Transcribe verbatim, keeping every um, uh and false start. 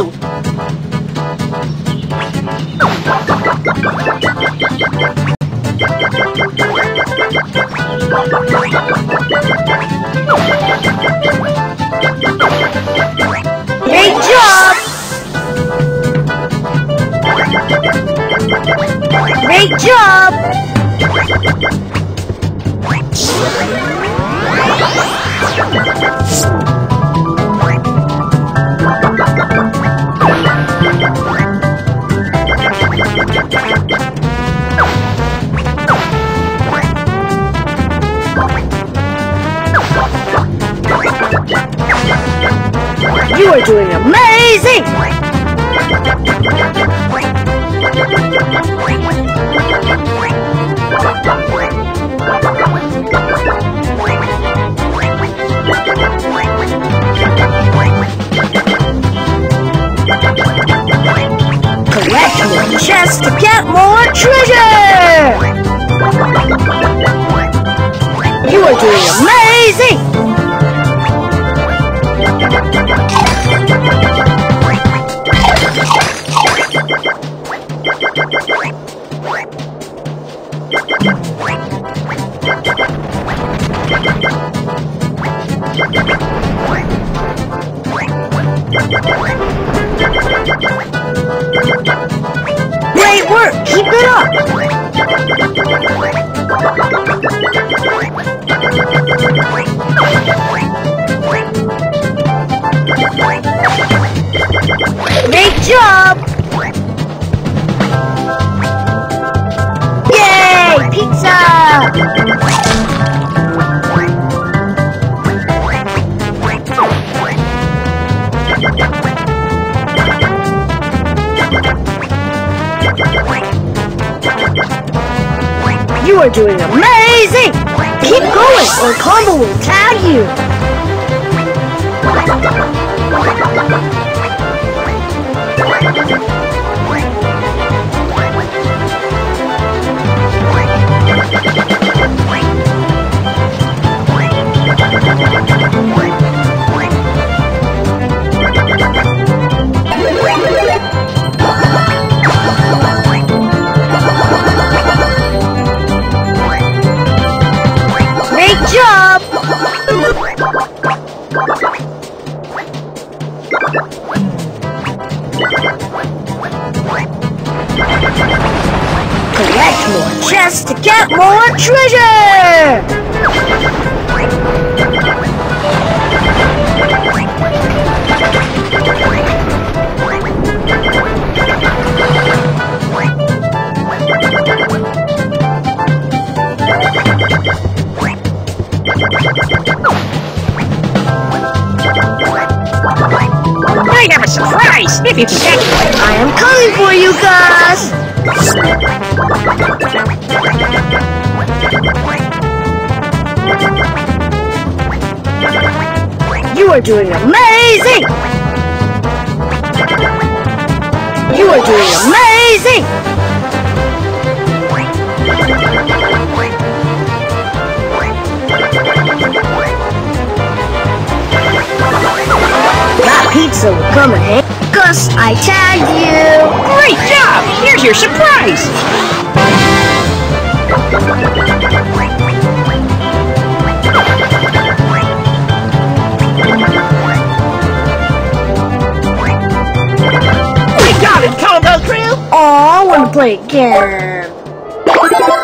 you! Great job! Great job! You are doing amazing! Collect more chests to get more treasure! You are doing amazing! Great work! Keep it up! Great job! Yay! Pizza! You are doing amazing! Keep going or Combo will tag you! Great job! Collect more chests to get more treasure! I have a surprise if you can get it. I am coming for you guys! You are doing amazing! You are doing amazing! That pizza will come in handy. Gus, I tagged you! Great job! Here's your surprise! We got it, Combo Crew! Aw, I want to play again.